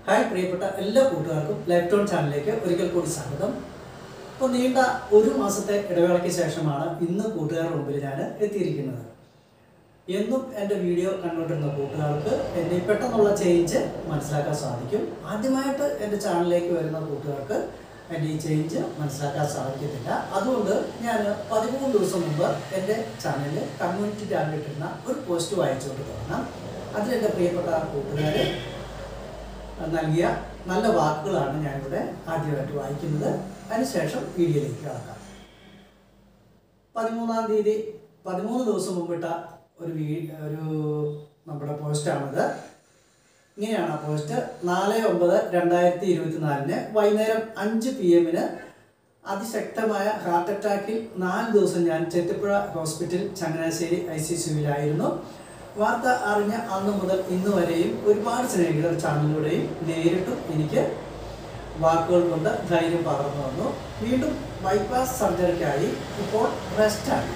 Hi പ്രിയപ്പെട്ട എല്ലാ കൂട്ടുകാർക്കും ലൈഫ് ടോൺ ചാനലിലേക്ക് ഒരിക്കൽ കൂടി സ്വാഗതം. അപ്പോൾ നീണ്ട ഒരു മാസത്തെ ഇടവേളയ്ക്ക് ശേഷമാണ് ഇന്ന് കൂട്ടുകാരുടെ മുമ്പിൽ ഞാൻ എത്തിയിരിക്കുന്നത്. എന്നും എൻ്റെ വീഡിയോ കണ്ടുകൊണ്ടിരുന്ന കൂട്ടുകാർക്ക് എൻ്റെ പെട്ടെന്നുള്ള ചേഞ്ച് മനസ്സിലാക്കാൻ സാധിക്കും. ആദ്യമായിട്ട് എൻ്റെ ചാനലിലേക്ക് വരുന്ന കൂട്ടുകാർക്ക് എൻ്റെ ഈ ചേഞ്ച് മനസ്സിലാക്കാൻ സാധിക്കത്തില്ല. അതുകൊണ്ട് ഞാൻ 13 ദിവസം മുമ്പ് എൻ്റെ ചാനലിൽ കമ്മ്യൂണിറ്റി ടാബിൽ ഇട്ടിരുന്ന ഒരു പോസ്റ്റ് വായിച്ചുകൊണ്ട് തുടങ്ങാം. അതിലെൻ്റെ പ്രിയപ്പെട്ട കൂട്ടുകാർ നൽകിയ നല്ല വാക്കുകളാണ് ഞാനിവിടെ ആദ്യമായിട്ട് വായിക്കുന്നത്. അതിനുശേഷം വീഡിയോയിലേക്ക് കടക്കാം. 13-ാം തീയതി 13 ദിവസം മുമ്പിട്ട ഒരു നമ്മുടെ പോസ്റ്റാണിത്. ഇങ്ങനെയാണ് ആ പോസ്റ്റ്. 4/9/2024 വൈകുന്നേരം 5 PM അതിശക്തമായ ഹാർട്ട് അറ്റാക്കിൽ 4 ദിവസം ഞാൻ ചെത്തിപ്പുഴ ഹോസ്പിറ്റൽ ചങ്ങനാശ്ശേരി ICCUവിലായിരുന്നു. വാർത്ത അറിഞ്ഞ അന്ന് മുതൽ ഇന്ന് വരെയും ഒരുപാട് സ്നേഹിതർ ചാനലിലൂടെയും നേരിട്ടും എനിക്ക് വാക്കുകൾ കൊണ്ട് ധൈര്യം പകർന്നു വന്നു. വീണ്ടും ബൈപ്പാസ് സർജറിക്കായി ഇപ്പോൾ റെസ്റ്റാണ്.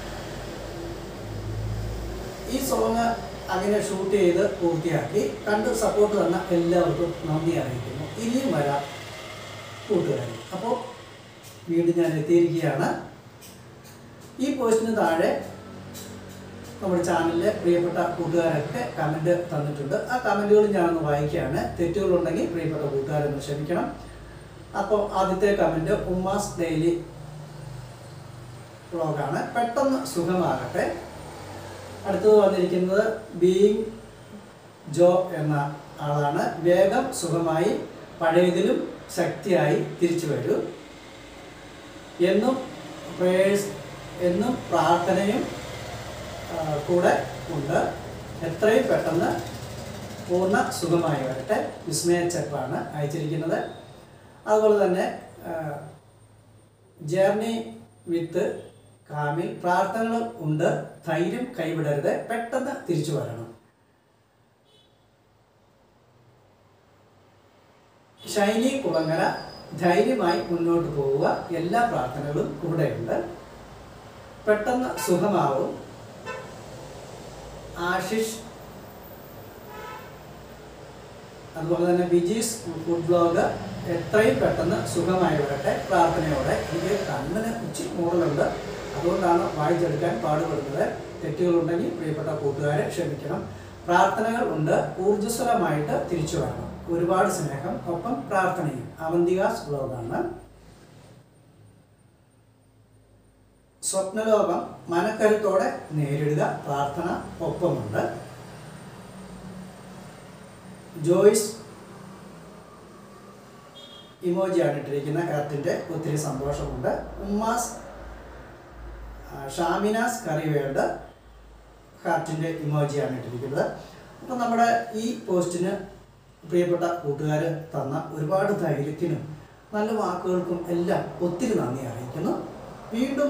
ഈ സോങ് അങ്ങനെ ഷൂട്ട് ചെയ്ത് പൂർത്തിയാക്കി കണ്ട് സപ്പോർട്ട് തന്ന എല്ലാവർക്കും നന്ദി അറിയിക്കുന്നു. ഇനിയും വരാം കൂട്ടുകാർ. അപ്പോൾ വീണ്ടും ഞാൻ എത്തിയിരിക്കുകയാണ്. ഈ പോസ്റ്റിന് താഴെ നമ്മുടെ ചാനലിലെ പ്രിയപ്പെട്ട കൂട്ടുകാരൊക്കെ കമൻറ്റ് തന്നിട്ടുണ്ട്. ആ കമൻറ്റുകൾ ഞാനൊന്ന് വായിക്കുകയാണ്. തെറ്റുകളുണ്ടെങ്കിൽ പ്രിയപ്പെട്ട കൂട്ടുകാരൊന്ന് ക്ഷമിക്കണം. അപ്പോൾ ആദ്യത്തെ കമൻറ്റ് ഉമ്മാസ് ഡെയിലി വ്ളോഗാണ്. പെട്ടെന്ന് സുഖമാകട്ടെ. അടുത്തത് വന്നിരിക്കുന്നത് ബീയിങ് ജോ എന്ന ആളാണ്. വേഗം സുഖമായി പഴയതിലും ശക്തിയായി തിരിച്ചു വരൂ. എന്നും പ്രേയേഴ്സ്, എന്നും പ്രാർത്ഥനയും കൂടെ ഉണ്ട്. എത്രയും പെട്ടെന്ന് പൂർണ്ണ സുഖമായി വരട്ടെ. വിസ്മയ ചെപ്പാണ് അയച്ചിരിക്കുന്നത്. അതുപോലെ തന്നെ ജേർണി വിത്ത് കാമിൽ പ്രാർത്ഥനകൾ ഉണ്ട്. ധൈര്യം കൈവിടരുത്. പെട്ടെന്ന് തിരിച്ചു വരണം. ഷൈനി കുളങ്ങര ധൈര്യമായി മുന്നോട്ട് പോവുക. എല്ലാ പ്രാർത്ഥനകളും കൂടെയുണ്ട്. പെട്ടെന്ന് സുഖമാവും. ആശിഷ്, അതുപോലെ തന്നെ ബിജീസ് ഫുഡ് ബ്ലോഗ് എത്രയും പെട്ടെന്ന് സുഖമായി വരട്ടെ പ്രാർത്ഥനയോടെ. എനിക്ക് കണ്ണിന് ഇച്ചിരി മൂടലുണ്ട്, അതുകൊണ്ടാണ് വായിച്ചെടുക്കാൻ പാടുപെടുന്നത്. തെറ്റുകളുണ്ടെങ്കിൽ പ്രിയപ്പെട്ട കൂട്ടുകാരെ ക്ഷമിക്കണം. പ്രാർത്ഥനകൾ ഉണ്ട്. ഊർജ്ജസ്വലമായിട്ട് തിരിച്ചു വരണം. ഒരുപാട് സ്നേഹം, ഒപ്പം പ്രാർത്ഥനയും. അവന്തികാസ് ബ്ലോഗാണ്. സ്വപ്നലോകം മനക്കരുത്തോടെ നേരിടുക. പ്രാർത്ഥന ഒപ്പമുണ്ട്. ജോയ്സ് ഇമോജിയാണ് ഇട്ടിരിക്കുന്ന. ഹാർട്ടിൻ്റെ ഒത്തിരി സന്തോഷമുണ്ട്. ഉമ്മാസ് ഷാമിനാസ് കറിവേൾഡ് ഹാർട്ടിൻ്റെ ഇമോജിയാണ് ഇട്ടിരിക്കുന്നത്. അപ്പം നമ്മുടെ ഈ പോസ്റ്റിന് പ്രിയപ്പെട്ട കൂട്ടുകാർ തന്ന ഒരുപാട് ധൈര്യത്തിനും നല്ല വാക്കുകൾക്കും എല്ലാം ഒത്തിരി നന്ദി അറിയിക്കുന്നു. വീണ്ടും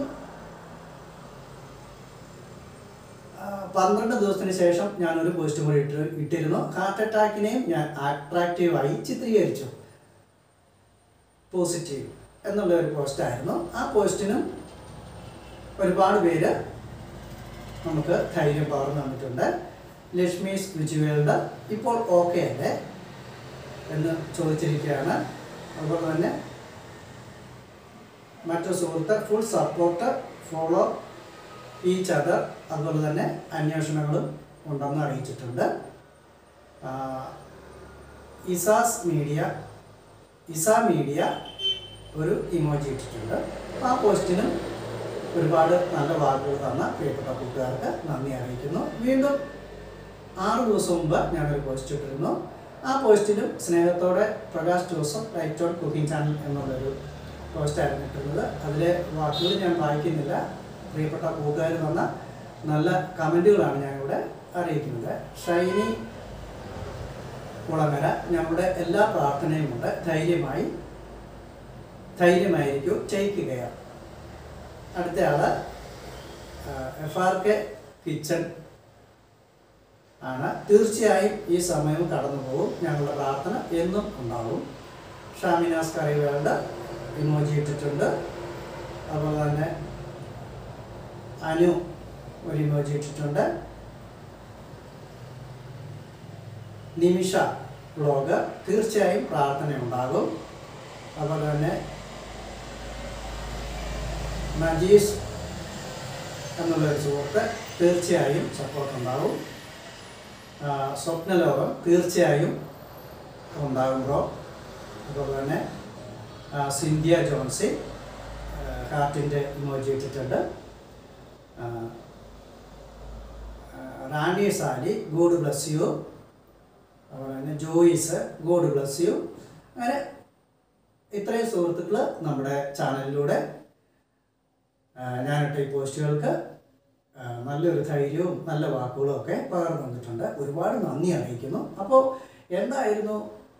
12 ദിവസത്തിന് ശേഷം ഞാനൊരു പോസ്റ്റ് കൂടി ഇട്ടിരുന്നു. ഹാർട്ട് അറ്റാക്കിനെയും ഞാൻ അട്രാക്റ്റീവായി ചിത്രീകരിച്ചു. പോസിറ്റീവ് എന്നുള്ള ഒരു പോസ്റ്റായിരുന്നു. ആ പോസ്റ്റിനും ഒരുപാട് പേര് നമുക്ക് ധൈര്യം പകർന്നു തന്നിട്ടുണ്ട്. ലക്ഷ്മീസ് വിജുവേൽഡ് ഇപ്പോൾ ഓക്കെ അല്ലേ എന്ന് ചോദിച്ചിരിക്കുകയാണ്. അതുപോലെ തന്നെ മറ്റൊരു സുഹൃത്ത് full support, follow each other, അതുപോലെ തന്നെ അന്വേഷണങ്ങളും ഉണ്ടെന്ന് അറിയിച്ചിട്ടുണ്ട്. ഇസ മീഡിയ ഒരു ഇമോജി ഇട്ടിട്ടുണ്ട്. ആ പോസ്റ്റിനും ഒരുപാട് നല്ല വാക്കുകൾ തന്ന പ്രിയപ്പെട്ട കൂട്ടുകാർക്ക് നന്ദി അറിയിക്കുന്നു. വീണ്ടും 6 ദിവസം മുമ്പ് ഞാനൊരു പോസ്റ്റ് ഇട്ടിരുന്നു. ആ പോസ്റ്റിലും സ്നേഹത്തോടെ Prakash Joseph life tone cooking channel എന്നുള്ളൊരു പോസ്റ്റായിരുന്നു ഇട്ടിരുന്നത്. അതിലെ വാക്കുകൾ ഞാൻ വായിക്കുന്നില്ല. പ്രിയപ്പെട്ട കൂട്ടുകാർ തന്ന നല്ല കമൻറ്റുകളാണ് ഞാനിവിടെ അറിയിക്കുന്നത്. ഷൈനി കുളങ്ങര ഞങ്ങളുടെ എല്ലാ പ്രാർത്ഥനയും ഉണ്ട്. ധൈര്യമായിരിക്കും. Take care. അടുത്ത ആള് FRK കിച്ചൺ ആണ്. തീർച്ചയായും ഈ സമയവും കടന്നു പോകും. ഞങ്ങളുടെ പ്രാർത്ഥന എന്നും ഉണ്ടാവും. ഷാമിനാസ് കറിവേൾഡ് ഇമോജി ഇട്ടിട്ടുണ്ട്. അതുപോലെ തന്നെ അനു ഒരു ഇമോജി ഇട്ടിട്ടുണ്ട്. നിമിഷ വ്ളോഗ് തീർച്ചയായും പ്രാർത്ഥന ഉണ്ടാകും. അതുപോലെ തന്നെ നജീഷ് എന്നുള്ളൊരു സുഹൃത്ത് തീർച്ചയായും സപ്പോർട്ട് ഉണ്ടാകും. സ്വപ്നലോകം തീർച്ചയായും ഉണ്ടാകും ബ്രോ. അതുപോലെ തന്നെ സിന്ധ്യ ജോൺസി ഹാർട്ടിൻ്റെ ഇമോജി ഇട്ടിട്ടുണ്ട്. Rani Sally God bless you. അതുപോലെ തന്നെ ജോയിസ് ഗോഡ് ബ്ലസ് യു. അങ്ങനെ ഇത്രയും സുഹൃത്തുക്കൾ നമ്മുടെ ചാനലിലൂടെ ഞാനിട്ട ഈ പോസ്റ്റുകൾക്ക് നല്ലൊരു ധൈര്യവും നല്ല വാക്കുകളും ഒക്കെ പകർന്നു തന്നിട്ടുണ്ട്. ഒരുപാട് നന്ദി അറിയിക്കുന്നു. അപ്പോൾ എന്തായിരുന്നു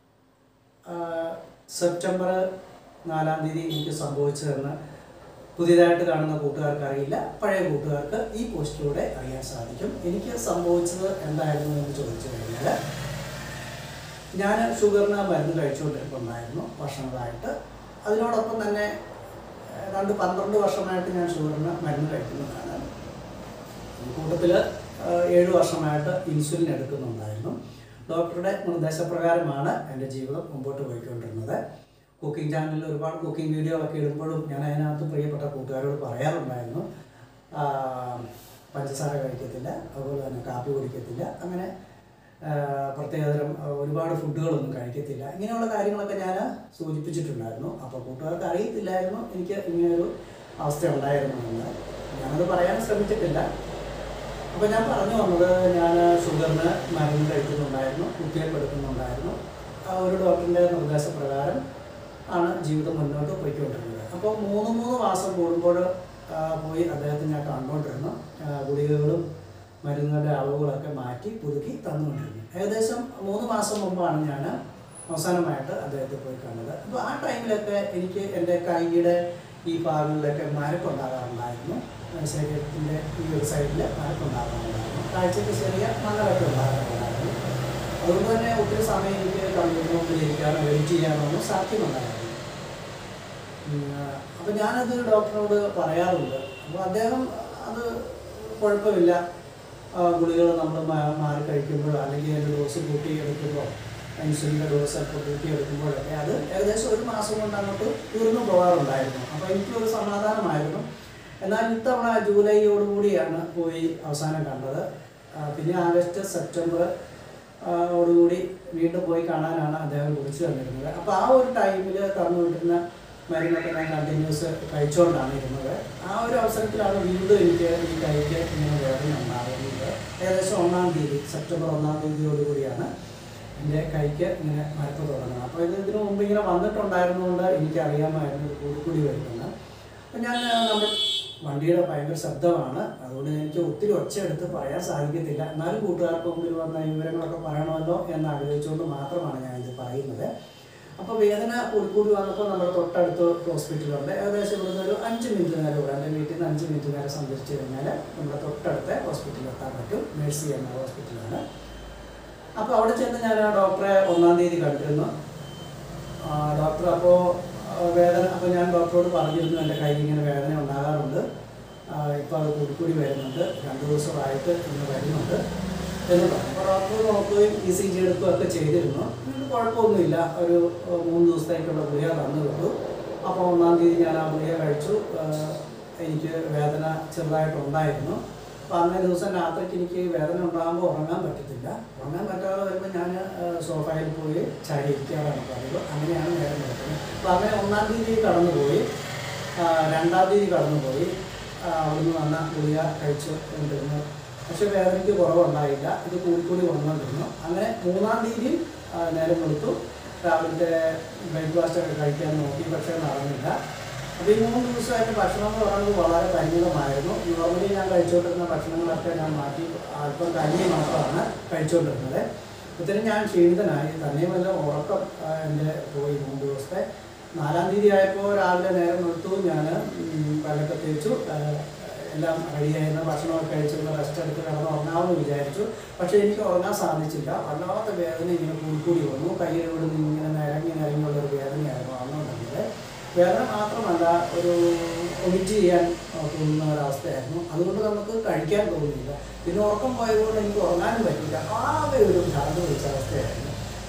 സെപ്റ്റംബർ 4-ാം തീയതി എനിക്ക് സംഭവിച്ചതെന്ന് പുതിയതായിട്ട് കാണുന്ന കൂട്ടുകാർക്ക് അറിയില്ല, പഴയ കൂട്ടുകാർക്ക് ഈ പോസ്റ്റിലൂടെ അറിയാൻ സാധിക്കും. എനിക്ക് സംഭവിച്ചത് എന്തായിരുന്നു എന്ന് ചോദിച്ചു കഴിഞ്ഞാൽ, ഞാൻ ഷുഗറിന് മരുന്ന് കഴിച്ചുകൊണ്ടിരിക്കുന്നുണ്ടായിരുന്നു വർഷങ്ങളായിട്ട്. അതിനോടൊപ്പം തന്നെ 12 വർഷമായിട്ട് ഞാൻ ഷുഗറിന് മരുന്ന് കഴിക്കുന്നതാണ്. കൂട്ടത്തിൽ 7 വർഷമായിട്ട് ഇൻസുലിൻ എടുക്കുന്നുണ്ടായിരുന്നു. ഡോക്ടറുടെ നിർദ്ദേശപ്രകാരമാണ് എൻ്റെ ജീവിതം മുമ്പോട്ട് പോയിക്കൊണ്ടിരുന്നത്. കുക്കിംഗ് ചാനലിൽ ഒരുപാട് കുക്കിംഗ് വീഡിയോകളൊക്കെ ഇടുമ്പോഴും ഞാൻ അതിനകത്ത് പ്രിയപ്പെട്ട കൂട്ടുകാരോട് പറയാറുണ്ടായിരുന്നു, പഞ്ചസാര കഴിക്കത്തില്ല, അതുപോലെ തന്നെ കാപ്പി കുടിക്കത്തില്ല, അങ്ങനെ പ്രത്യേകതരം ഒരുപാട് ഫുഡുകളൊന്നും കഴിക്കത്തില്ല, ഇങ്ങനെയുള്ള കാര്യങ്ങളൊക്കെ ഞാൻ സൂചിപ്പിച്ചിട്ടുണ്ടായിരുന്നു. അപ്പോൾ കൂട്ടുകാർക്ക് അറിയത്തില്ലായിരുന്നു എനിക്ക് ഇങ്ങനെയൊരു അവസ്ഥ ഉണ്ടായിരുന്നു എന്ന്. ഞാനത് പറയാൻ ശ്രമിച്ചിട്ടില്ല. അപ്പോൾ ഞാൻ പറഞ്ഞു വന്നത്, ഞാൻ ഷുഗറിന് മരുന്ന് കഴിക്കുന്നുണ്ടായിരുന്നു, കുത്തിവയ്പ്പ് എടുക്കുന്നുണ്ടായിരുന്നു. ഒരു ഡോക്ടറിൻ്റെ നിർദ്ദേശപ്രകാരം ആണ് ജീവിതം മുന്നോട്ട് പോയിക്കൊണ്ടിരുന്നത്. അപ്പോൾ 3 മാസം കൂടുമ്പോൾ പോയി അദ്ദേഹത്തെ ഞാൻ കണ്ടുകൊണ്ടിരുന്നു. ഗുളികകളും മരുന്നുകളുടെ അളവുകളൊക്കെ മാറ്റി പുതുക്കി തന്നുകൊണ്ടിരുന്നു. ഏകദേശം 3 മാസം മുമ്പാണ് ഞാൻ അവസാനമായിട്ട് അദ്ദേഹത്തെ പോയി കണ്ടത്. അപ്പോൾ ആ ടൈമിലൊക്കെ എനിക്ക് എൻ്റെ കൈയുടെ ഈ ഭാഗങ്ങളിലൊക്കെ മരക്കുണ്ടാകാറുണ്ടായിരുന്നു. ശരീരത്തിൻ്റെ ഈ ഒരു സൈഡിൽ മരക്കുണ്ടാകാറുണ്ടായിരുന്നു. കാഴ്ചയ്ക്ക് ചെറിയ മണ്ണൊക്കെ ഉണ്ടാകാറുണ്ടായിരുന്നു. അതുകൊണ്ട് തന്നെ ഒത്തിരി സമയം എനിക്ക് കമ്പ്യൂട്ടറിന് മുമ്പിൽ ഇരിക്കാനോ എഡിറ്റ് ചെയ്യാനൊന്നും സാധ്യമല്ലായിരുന്നു. അപ്പോൾ ഞാനത് ഡോക്ടറിനോട് പറയാറുണ്ട്. അപ്പോൾ അദ്ദേഹം അത് കുഴപ്പമില്ല, ഗുളികൾ നമ്മൾ മാറി കഴിക്കുമ്പോൾ അല്ലെങ്കിൽ അതിൻ്റെ ഡോസ് കൂട്ടിയെടുക്കുമ്പോൾ, ഇൻസുലിൻ്റെ ഡോസ് ഒക്കെ കൂട്ടിയെടുക്കുമ്പോഴൊക്കെ അത് ഏകദേശം 1 മാസം കൊണ്ട് അങ്ങോട്ട് തീർന്നു പോകാറുണ്ടായിരുന്നു. അപ്പോൾ എനിക്കൊരു സമാധാനമായിരുന്നു. എന്നാൽ ഇത്തവണ ജൂലൈയോടുകൂടിയാണ് പോയി അവസാനം കണ്ടത്. പിന്നെ ആഗസ്റ്റ് സെപ്റ്റംബർ ഓടുകൂടി വീണ്ടും പോയി കാണാനാണ് അദ്ദേഹം കുറിച്ച് തന്നിരുന്നത്. അപ്പോൾ ആ ഒരു ടൈമിൽ തന്നുകൊണ്ടിരുന്ന മരുന്നൊക്കെ ഞാൻ കണ്ടിന്യൂസ് കഴിച്ചുകൊണ്ടാണ് ഇരുന്നത്. ആ ഒരു അവസരത്തിലാണ് വീണ്ടും എനിക്ക് ഈ കൈക്ക് ഇങ്ങനെ വേദന ഉണ്ടാകുന്നത്. ഏകദേശം 1-ാം തീയതി, സെപ്റ്റംബർ 1-ാം തീയതിയോടുകൂടിയാണ് എൻ്റെ കൈക്ക് ഇങ്ങനെ മരപ്പ് തുടങ്ങുന്നത്. അപ്പോൾ ഇതിനു മുമ്പ് ഇങ്ങനെ വന്നിട്ടുണ്ടായിരുന്നുകൊണ്ട് എനിക്കറിയാമായിരുന്നു ഇത് കൂടി വരുന്നത്. അപ്പം ഞാൻ നമ്മുടെ വണ്ടിയുടെ ഭയങ്കര ശബ്ദമാണ്, അതുകൊണ്ട് എനിക്ക് ഒത്തിരി ഒച്ചയെടുത്ത് പറയാൻ സാധിക്കത്തില്ല. എന്നാലും കൂട്ടുകാർക്ക് മുമ്പിൽ വന്ന വിവരങ്ങളൊക്കെ പറയണമല്ലോ എന്ന് ആഗ്രഹിച്ചുകൊണ്ട് മാത്രമാണ് ഞാനിത് പറയുന്നത്. അപ്പോൾ വേദന കൂടി വന്നപ്പോൾ നമ്മുടെ തൊട്ടടുത്ത് ഹോസ്പിറ്റലുണ്ട്. ഏകദേശം ഇവിടുന്ന് ഒരു 5 മിനിറ്റ് നേരം ഇവിടെ, എൻ്റെ വീട്ടിൽ നിന്ന് 5 മിനിറ്റ് നേരം സഞ്ചരിച്ച് കഴിഞ്ഞാൽ നമ്മുടെ തൊട്ടടുത്ത ഹോസ്പിറ്റലിൽ എത്താൻ പറ്റും. മേഴ്സി എന്ന ഹോസ്പിറ്റലാണ്. അപ്പോൾ അവിടെ ചെന്ന് ഞാൻ ആ ഡോക്ടറെ 1-ാം തീയതി കണ്ടിരുന്നു. ഡോക്ടർ അപ്പോൾ വേദന, അപ്പോൾ ഞാൻ ഡോക്ടറോട് പറഞ്ഞിരുന്നു എൻ്റെ കയ്യിൽ ഇങ്ങനെ വേദന ഉണ്ടാകാറുണ്ട്, ഇപ്പോൾ അത് കൂടി വരുന്നുണ്ട്, 2 ദിവസമായിട്ട് ഇന്ന് വരുന്നുണ്ട് എന്ന് പറഞ്ഞു. അപ്പോൾ ഡോക്ടർ നോക്കുകയും ECG എടുക്കുകയൊക്കെ ചെയ്തിരുന്നു. ഇതിന് കുഴപ്പമൊന്നുമില്ല, ഒരു 3 ദിവസത്തേക്കുള്ള ഗുളിക തന്നു വിട്ടു. അപ്പോൾ 1-ാം തീയതി ഞാൻ ആ ഗുളിക കഴിച്ചു. എനിക്ക് വേദന ചെറുതായിട്ടുണ്ടായിരുന്നു. അപ്പോൾ അന്നേ ദിവസം രാത്രിക്ക് എനിക്ക് വേദന ഉണ്ടാകുമ്പോൾ ഉറങ്ങാൻ പറ്റത്തില്ല. ഉറങ്ങാൻ പറ്റാതെ വരുമ്പോൾ ഞാൻ സോഫയിൽ പോയി ചാരി ഇരിക്കാറാണ് പതിവ്. അങ്ങനെയാണ് നേരം നടക്കുന്നത്. അപ്പോൾ അങ്ങനെ 1-ാം തീയതി കടന്നുപോയി, 2-ാം തീയതി കടന്നുപോയി. അവിടുന്ന് വന്ന ഗുളിക കഴിച്ചു കൊണ്ടിരുന്നു. പക്ഷേ വേദനയ്ക്ക് കുറവുണ്ടായില്ല, ഇത് കൂടി വന്നുകൊണ്ടിരുന്നു. അങ്ങനെ 3-ാം തീയതി നേരം കൊടുത്തു. രാവിലത്തെ ബ്രേക്ക്ഫാസ്റ്റ് ഒക്കെ കഴിക്കാൻ നോക്കി, പക്ഷേ നടന്നില്ല. അപ്പോൾ ഈ 3 ദിവസമായിട്ട് ഭക്ഷണം എന്ന് പറയുന്നത് വളരെ പരിമിതമായിരുന്നു. നോർമലി ഞാൻ കഴിച്ചുകൊണ്ടിരുന്ന ഭക്ഷണങ്ങളൊക്കെ ഞാൻ മാറ്റി അല്പം കഞ്ഞി മാത്രമാണ് കഴിച്ചുകൊണ്ടിരുന്നത്. ഒത്തിരി ഞാൻ ക്ഷീണിതനായി. തന്നെയുമല്ല ഉറക്കം എൻ്റെ പോയി 3 ദിവസത്തെ. 4-ാം തീയതി ആയപ്പോൾ രാവിലെ നേരം എടുത്തു. ഞാൻ പല്ലൊക്കെ തേച്ചു, എല്ലാം റെഡിയായിരുന്ന ഭക്ഷണമൊക്കെ കഴിച്ചുള്ള റെസ്റ്റ് എടുത്ത് കിടന്ന് ഉറങ്ങാമെന്ന് വിചാരിച്ചു. പക്ഷേ എനിക്ക് ഉറങ്ങാൻ സാധിച്ചില്ല. വല്ലാത്ത വേദന ഇങ്ങനെ കൂടി വന്നു. കയ്യിലൂടെ ഇങ്ങനെ നിരങ്ങിയുള്ളൊരു വേദനയായിരുന്നു വന്നുകൊണ്ടിരുന്നത്. വേദന മാത്രമല്ല, ഒരു ഒമിറ്റ് ചെയ്യാൻ തോന്നുന്ന ഒരവസ്ഥയായിരുന്നു. അതുകൊണ്ട് നമുക്ക് കഴിക്കാൻ തോന്നിയില്ല. പിന്നെ ഉറക്കം പോയതുകൊണ്ട് എനിക്ക് ഉറങ്ങാനും പറ്റില്ല. ആകെ ഒരു ഭ്രാന്ത് പിടിച്ച അവസ്ഥയായിരുന്നു.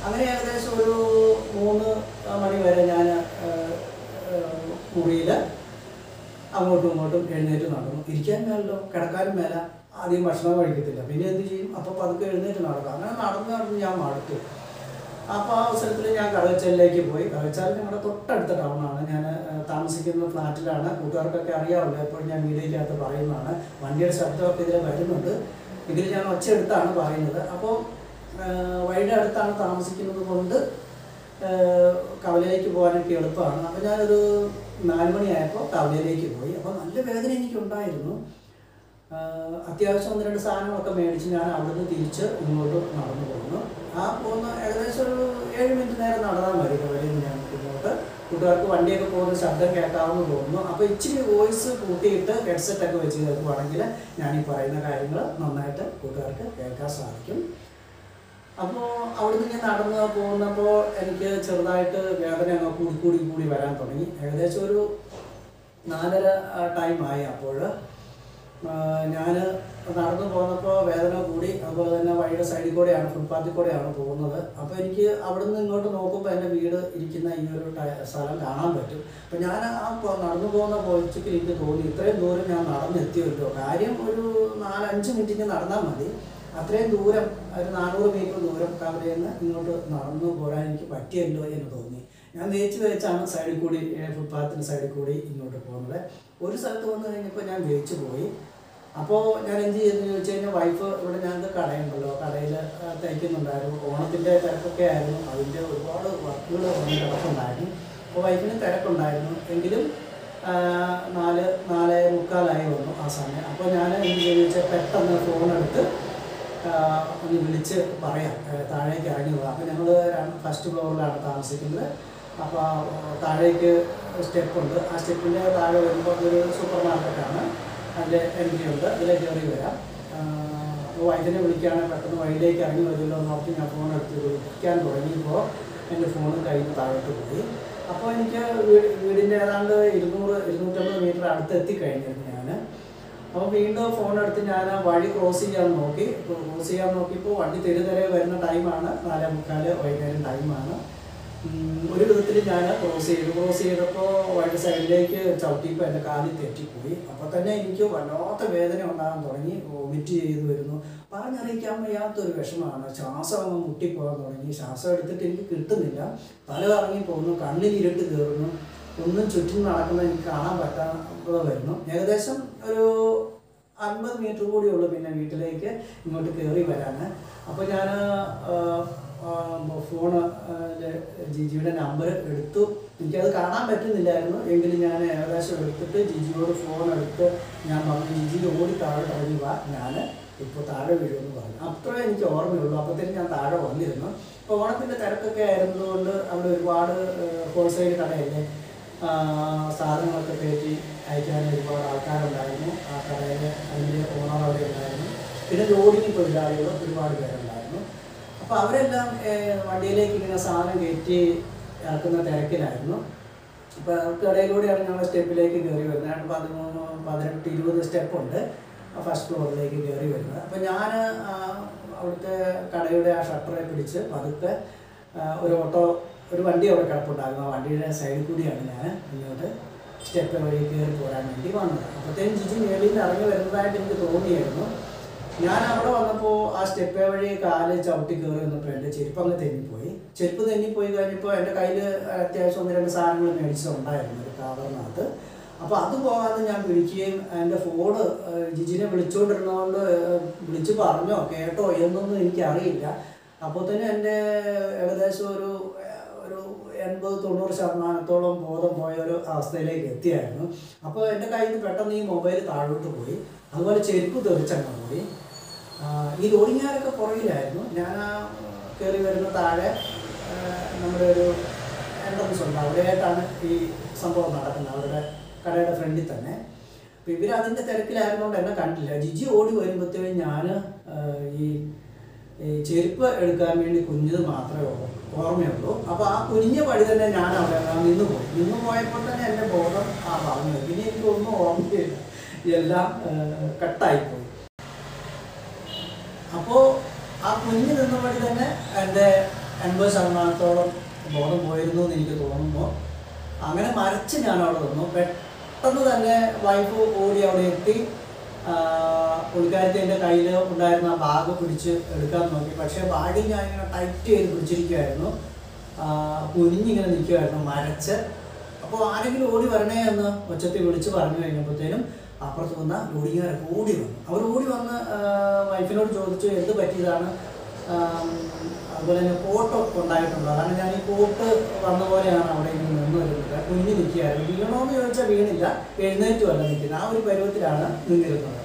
അങ്ങനെ ഏകദേശം ഒരു 3 മണി വരെ ഞാൻ മുറിയിൽ അങ്ങോട്ടും ഇങ്ങോട്ടും എഴുന്നേറ്റ് നടന്നു. ഇരിക്കാൻ മേലല്ലോ, കിടക്കാനും മേല. ആദ്യം ഭക്ഷണം കഴിക്കത്തില്ല, പിന്നെ എന്ത് ചെയ്യും? അപ്പോൾ പതുക്കെ എഴുന്നേറ്റ് നടക്കാം. അങ്ങനെ നടന്ന് ഞാൻ മടുത്തു. അപ്പോൾ ആ അവസരത്തിൽ ഞാൻ കടവച്ചാലിലേക്ക് പോയി. കടവച്ചാൽ ഞങ്ങളുടെ തൊട്ടടുത്ത ടൗണാണ്. ഞാൻ താമസിക്കുന്ന ഫ്ലാറ്റിലാണ്. കൂട്ടുകാർക്കൊക്കെ അറിയാമല്ലോ, എപ്പോഴും ഞാൻ വീഡിയോയ്ക്കകത്ത് പറയുന്നതാണ്. വണ്ടിയുടെ ശബ്ദമൊക്കെ ഇതിൽ വരുന്നുണ്ട്, എങ്കിലും ഞാൻ ഒച്ച എടുത്താണ് പറയുന്നത്. അപ്പോൾ വഴിയുടെ അടുത്താണ് താമസിക്കുന്നത് കൊണ്ട് കവലയിലേക്ക് പോകാനൊക്കെ എളുപ്പമാണ്. അപ്പോൾ ഞാനൊരു 4 മണിയായപ്പോൾ കവലയിലേക്ക് പോയി. അപ്പോൾ നല്ല വേദന എനിക്കുണ്ടായിരുന്നു. അത്യാവശ്യം 1-2 സാധനങ്ങളൊക്കെ മേടിച്ച് ഞാൻ അവിടുന്ന് തിരിച്ച് ഇങ്ങോട്ട് നടന്നു പോകുന്നു. ആ പോകുന്ന ഏകദേശം ഒരു 7 മിനിറ്റ് നേരം നടന്നാൽ മതി കവലയിൽ നിന്ന് ഞാൻ ഇങ്ങോട്ട്. കൂട്ടുകാർക്ക് വണ്ടിയൊക്കെ പോകുന്ന ശബ്ദം കേൾക്കാമെന്ന് തോന്നുന്നു. അപ്പോൾ ഇച്ചിരി വോയിസ് കൂട്ടിയിട്ട് ഹെഡ്സെറ്റൊക്കെ വെച്ച് കേൾക്കുവാണെങ്കിൽ ഞാൻ ഈ പറയുന്ന കാര്യങ്ങൾ നന്നായിട്ട് കൂട്ടുകാർക്ക് കേൾക്കാൻ സാധിക്കും. അപ്പോൾ അവിടുന്ന് ഞാൻ നടന്ന് പോകുന്നപ്പോൾ എനിക്ക് ചെറുതായിട്ട് വേദന അങ്ങ് കൂടി വരാൻ തുടങ്ങി. ഏകദേശം ഒരു 4:30 ടൈമായി. അപ്പോൾ ഞാൻ നടന്നു പോകുന്നപ്പോൾ വേദന കൂടി. അതുപോലെ തന്നെ വഴിയുടെ സൈഡിൽ കൂടെയാണ്, ഫുട്പാത്തിൽ കൂടെയാണ് പോകുന്നത്. അപ്പോൾ എനിക്ക് അവിടുന്ന് ഇങ്ങോട്ട് നോക്കുമ്പോൾ എൻ്റെ വീട് ഇരിക്കുന്ന ഈ ഒരു സ്ഥലം കാണാൻ പറ്റും. അപ്പോൾ ഞാൻ ആ നടന്നു പോകുന്ന പോയിച്ചിട്ട് എനിക്ക് തോന്നി, ഇത്രയും ദൂരം ഞാൻ നടന്നെത്തിയല്ലോ. കാര്യം ഒരു 4-5 മിനിറ്റിന് നടന്നാൽ മതി. അത്രയും ദൂരം, ഒരു 400 മീറ്റർ ദൂരം കവലയിൽ നിന്ന് ഇങ്ങോട്ട് നടന്നു പോരാൻ എനിക്ക് പറ്റിയല്ലോ എന്ന് തോന്നി. ഞാൻ വെച്ചാണ് സൈഡിൽ കൂടി, ഫുട്പാത്തിന് സൈഡിൽ കൂടി ഇങ്ങോട്ട് പോകുന്നത്. ഒരു സ്ഥലത്ത് വന്നു കഴിഞ്ഞപ്പോൾ ഞാൻ വേച്ച് പോയി. അപ്പോൾ ഞാൻ എന്ത് ചെയ്തെന്ന് ചോദിച്ചു കഴിഞ്ഞാൽ, വൈഫ് ഇവിടെ ഞങ്ങൾക്ക് കടയുണ്ടല്ലോ, കടയിൽ തയ്ക്കുന്നുണ്ടായിരുന്നു. ഓണത്തിൻ്റെ തിരക്കൊക്കെ ആയിരുന്നു, അതിൻ്റെ ഒരുപാട് വർക്കുകൾ വന്ന് കിടക്കുന്നുണ്ടായിരുന്നു. അപ്പോൾ വൈഫിന് തിരക്കുണ്ടായിരുന്നു. എങ്കിലും 4:45 വന്നു ആ സമയം. അപ്പോൾ ഞാൻ എന്ത് ചെയ്തു വെച്ചാൽ പെട്ടെന്ന് ഫോണെടുത്ത് ഒന്ന് വിളിച്ച് പറയാം, താഴേക്ക് ഇറങ്ങി പോകാം. അപ്പോൾ ഞങ്ങൾ ഫസ്റ്റ് ഫ്ലോറിലാണ് താമസിക്കുന്നത്. അപ്പോൾ താഴേക്ക് സ്റ്റെപ്പുണ്ട്. ആ സ്റ്റെപ്പിൻ്റെ താഴെ വരുമ്പോൾ ഒരു സൂപ്പർ മാർക്കറ്റാണ്, അതിൻ്റെ എൻട്രി ഉണ്ട്. അതിൽ കയറി വരാം. അപ്പോൾ വൈഫിനെ വിളിക്കുകയാണെങ്കിൽ പെട്ടെന്ന് വഴിയിലേക്ക് ഇറങ്ങി വരുമല്ലോ എന്ന് ഓർത്ത് ഞാൻ ഫോൺ എടുത്ത് വിളിക്കാൻ തുടങ്ങിയപ്പോൾ എൻ്റെ ഫോൺ കയ്യിൽ നിന്ന് താഴോട്ട് പോയി. അപ്പോൾ എനിക്ക് വീടിൻ്റെ ഏതാണ്ട് 200-250 മീറ്റർ അടുത്ത് എത്തിക്കഴിഞ്ഞിരുന്നു ഞാൻ. അപ്പോൾ വീണ്ടും ഫോൺ എടുത്ത് ഞാൻ വഴി ക്രോസ് ചെയ്യാൻ നോക്കിയപ്പോൾ വണ്ടി തെരുതരെ വരുന്ന ടൈമാണ്, 4:45 വൈകുന്നേരം ടൈമാണ്. ഒരു വിധത്തിൽ ഞാൻ ക്രോസ് ചെയ്തപ്പോൾ വഴി സൈഡിലേക്ക് ചവിട്ടിയപ്പോൾ എൻ്റെ കാലിൽ തെറ്റിപ്പോയി. അപ്പോൾ തന്നെ എനിക്ക് വല്ലാത്ത വേദന ഉണ്ടാകാൻ തുടങ്ങി. വോമിറ്റ് ചെയ്ത് വരുന്നു. പറഞ്ഞറിയിക്കാൻ വയ്യാത്തൊരു വിഷമമാണ്. ശ്വാസം അങ്ങ് മുട്ടിപ്പോകാൻ തുടങ്ങി. ശ്വാസം എടുത്തിട്ട് എനിക്ക് കിട്ടുന്നില്ല. തല കറങ്ങി പോകുന്നു, കണ്ണിൽ ഇരുട്ട് കയറുന്നു. ഒന്നും ചുറ്റും നടക്കുന്നത് എനിക്ക് കാണാൻ പറ്റാതെ വരുന്നു. ഏകദേശം ഒരു 50 മീറ്റർ കൂടിയുള്ളൂ പിന്നെ വീട്ടിലേക്ക് ഇങ്ങോട്ട് കയറി വരാൻ. അപ്പോൾ ഞാൻ ഫോണ് ജിജിയുടെ നമ്പർ എടുത്തു. എനിക്കത് കാണാൻ പറ്റുന്നില്ലായിരുന്നു, എങ്കിലും ഞാൻ ഏകദേശം എടുത്തിട്ട് ജിജിയോട് ഫോൺ എടുത്ത് ഞാൻ പറഞ്ഞു, ജിജി ഓടി താഴെ ഇറങ്ങി വാ, ഞാൻ ഇപ്പോൾ താഴെ വീഴുമെന്ന് പറഞ്ഞു. അത്രേ എനിക്ക് ഓർമ്മയുള്ളൂ. അപ്പോഴത്തേക്കും ഞാൻ താഴെ വന്നിരുന്നു. അപ്പോൾ ഓണത്തിൻ്റെ തിരക്കൊക്കെ ആയിരുന്നതുകൊണ്ട് അവിടെ ഒരുപാട് ഹോൾസെയിൽ കടയല്ലേ, സാധനങ്ങളൊക്കെ കയറ്റി അയക്കാൻ ഒരുപാട് ആൾക്കാരുണ്ടായിരുന്നു. ആ കടയിൽ അതിൻ്റെ ഓണർ അവിടെ ഉണ്ടായിരുന്നു. പിന്നെ ലോഡിങ് തൊഴിലാളികൾ ഒരുപാട് പേരുണ്ടായിരുന്നു. അപ്പോൾ അവരെല്ലാം വണ്ടിയിലേക്ക് ഇങ്ങനെ സാധനം കയറ്റി ഇറക്കുന്ന തിരക്കിലായിരുന്നു. അപ്പോൾ കടയിലൂടെയാണ് ഞങ്ങൾ സ്റ്റെപ്പിലേക്ക് കയറി വരുന്നത്. 13-18-20 സ്റ്റെപ്പുണ്ട് ഫസ്റ്റ് ഫ്ലോറിലേക്ക് കയറി വരുന്നത്. അപ്പോൾ ഞാൻ അവിടുത്തെ കടയുടെ ആ ഷട്ടറെ പിടിച്ച് പതുക്കെ ഒരു വണ്ടി അവിടെ കിടപ്പുണ്ടായിരുന്നു. ആ വണ്ടിയുടെ സൈഡിൽ കൂടിയാണ് ഞാൻ ഇങ്ങോട്ട് സ്റ്റെപ്പ് വഴി കയറി പോരാൻ വേണ്ടി വന്നത്. അപ്പോഴത്തേക്കും ജിജി മേളിൽ നിന്ന് ഇറങ്ങി വരുന്നതായിട്ട് എനിക്ക് തോന്നിയായിരുന്നു. ഞാൻ അവിടെ വന്നപ്പോൾ ആ സ്റ്റെപ്പ് വഴി കാല് ചവിട്ടി കയറി വന്നപ്പോൾ എൻ്റെ ചെരുപ്പ് അങ്ങ് തെന്നിപ്പോയി. ചെരുപ്പ് തെന്നിപ്പോയി കഴിഞ്ഞപ്പോൾ എൻ്റെ കയ്യിൽ അത്യാവശ്യം 1-2 സാധനങ്ങൾ മേടിച്ചിട്ടുണ്ടായിരുന്നു ഒരു കവറിനകത്ത്. അപ്പോൾ അത് പോകാതെ ഞാൻ വിളിക്കുകയും എൻ്റെ ഫോണ് ജിജിനെ വിളിച്ചുകൊണ്ടിരുന്നതുകൊണ്ട് വിളിച്ച് പറഞ്ഞോ കേട്ടോ എന്നൊന്നും എനിക്കറിയില്ല. അപ്പോൾ തന്നെ എൻ്റെ ഏകദേശം ഒരു 80-90% ബോധം പോയ ഒരു അവസ്ഥയിലേക്ക് എത്തിയായിരുന്നു. അപ്പോൾ എൻ്റെ കയ്യിൽ നിന്ന് പെട്ടെന്ന് ഈ മൊബൈൽ താഴോട്ട് പോയി. അതുപോലെ ചെരുപ്പ് തെറിച്ചങ്ങ് പോയി. ഈ ലോഡിങ്ങാരൊക്കെ പുറകിലായിരുന്നു. ഞാൻ കയറി വരുന്ന താഴെ നമ്മുടെ ഒരു എൻട്രൻസ് ഉണ്ട്, അവിടെയായിട്ടാണ് ഈ സംഭവം നടക്കുന്നത്, അവരുടെ കടയുടെ ഫ്രണ്ടിൽ തന്നെ. അപ്പോൾ ഇവർ അതിൻ്റെ തിരക്കിലായിരുന്നുകൊണ്ട് എന്നെ കണ്ടില്ല. ജിജി ഓടി വരുമ്പോഴത്തേക്കും ഞാൻ ഈ ചെരുപ്പ് എടുക്കാൻ വേണ്ടി കുഞ്ഞത് മാത്രമേ ഓർമ്മയുള്ളൂ. അപ്പോൾ ആ കുനിഞ്ഞ പടി തന്നെ ഞാൻ അവിടെ നിന്ന് പോയപ്പോൾ തന്നെ എൻ്റെ ബോധം പറഞ്ഞു. പിന്നെ എനിക്കൊന്നും ഓർമ്മയില്ല, എല്ലാം കട്ടായിപ്പോയി. അപ്പോൾ ആ കുഞ്ഞ് നിന്ന പടി തന്നെ എൻ്റെ 80% ബോധം പോയിരുന്നു എന്ന് എനിക്ക് തോന്നുന്നു. അങ്ങനെ മരച്ച് ഞാൻ അവിടെ നിന്നു. പെട്ടെന്ന് തന്നെ വൈഫ് ഓടി അവിടെ എത്തി. പുള്ളിക്കാരത്തി എൻ്റെ കയ്യിൽ ഉണ്ടായിരുന്ന ആ ബാഗ് പിടിച്ച് എടുക്കാൻ നോക്കി. പക്ഷേ ബാഗിൽ ഞാനിങ്ങനെ ടൈറ്റ് ചെയ്ത് പിടിച്ചിരിക്കുമായിരുന്നു. കുനിഞ്ഞിങ്ങനെ നിൽക്കുമായിരുന്നു മരച്ച്. അപ്പോൾ ആരെങ്കിലും ഓടി വരണേ എന്ന് ഒച്ചത്തിൽ വിളിച്ച് പറഞ്ഞു കഴിഞ്ഞപ്പോഴത്തേനും അപ്പുറത്ത് വന്ന ലോഡിങ്ങുകാരൊക്കെ ഓടി വന്നു. അവർ ഓടി വന്ന് വൈഫിനോട് ചോദിച്ചു എന്ത് പറ്റിയതാണ്, അതുപോലെ തന്നെ കോട്ട് ഉണ്ടായിട്ടുണ്ടോ. കാരണം ഞാൻ ഈ കോട്ട് വന്ന പോലെയാണ് അവിടെ ഇങ്ങനെ നിന്ന് വരുന്നത്. കുഞ്ഞു നിൽക്കുകയായിരുന്നു. വീണോന്ന് ചോദിച്ചാൽ വീണില്ല, എഴുന്നേറ്റുമല്ല നിൽക്കുന്നത്. ആ ഒരു പരുവത്തിലാണ് നിന്നിരുന്നത്.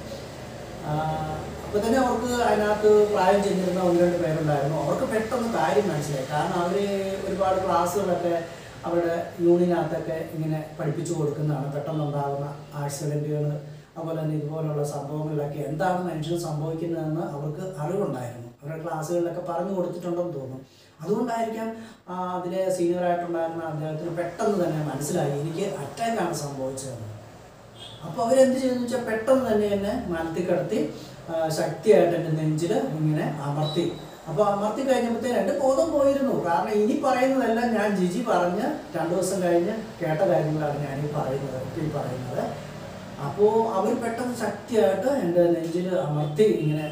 അപ്പോൾ തന്നെ അവർക്ക് അതിനകത്ത് പ്രായം ചെന്നിരുന്ന 1-2 പേരുണ്ടായിരുന്നു. അവർക്ക് പെട്ടെന്ന് കാര്യം മനസ്സിലായി. കാരണം അവർ ഒരുപാട് ക്ലാസ്സുകളൊക്കെ അവരുടെ യൂണിയനകത്തൊക്കെ ഇങ്ങനെ പഠിപ്പിച്ചു കൊടുക്കുന്നതാണ്. പെട്ടെന്നുണ്ടാകുന്ന ആക്സിഡൻറ്റുകൾ, അതുപോലെ തന്നെ ഇതുപോലുള്ള സംഭവങ്ങളിലൊക്കെ എന്താണ് മനുഷ്യന് സംഭവിക്കുന്നതെന്ന് അവർക്ക് അറിവുണ്ടായിരുന്നു. അവരുടെ ക്ലാസ്സുകളിലൊക്കെ പറഞ്ഞു കൊടുത്തിട്ടുണ്ടെന്ന് തോന്നുന്നു. അതുകൊണ്ടായിരിക്കാം അതിലെ സീനിയറായിട്ടുണ്ടായിരുന്ന അദ്ദേഹത്തിന് പെട്ടെന്ന് തന്നെ മനസ്സിലായി എനിക്ക് അറ്റാക്കാണ് സംഭവിച്ചതെന്ന്. അപ്പോൾ അവരെന്ത് ചെയ്തെന്ന് വെച്ചാൽ പെട്ടെന്ന് തന്നെ എന്നെ മലത്തി കിടത്തി ശക്തിയായിട്ട് എൻ്റെ നെഞ്ചിൽ ഇങ്ങനെ അമർത്തി. അപ്പോൾ അമർത്തി കഴിഞ്ഞപ്പോഴത്തേന് എൻ്റെ ബോധം പോയിരുന്നു. കാരണം ഇനി പറയുന്നതെല്ലാം ഞാൻ ജിജി പറഞ്ഞ് 2 ദിവസം കഴിഞ്ഞ് കേട്ട കാര്യങ്ങളാണ് ഞാനീ പറയുന്നത്. അപ്പോൾ അവർ പെട്ടെന്ന് ശക്തിയായിട്ട് എൻ്റെ നെഞ്ചിൽ അമർത്തി ഇങ്ങനെ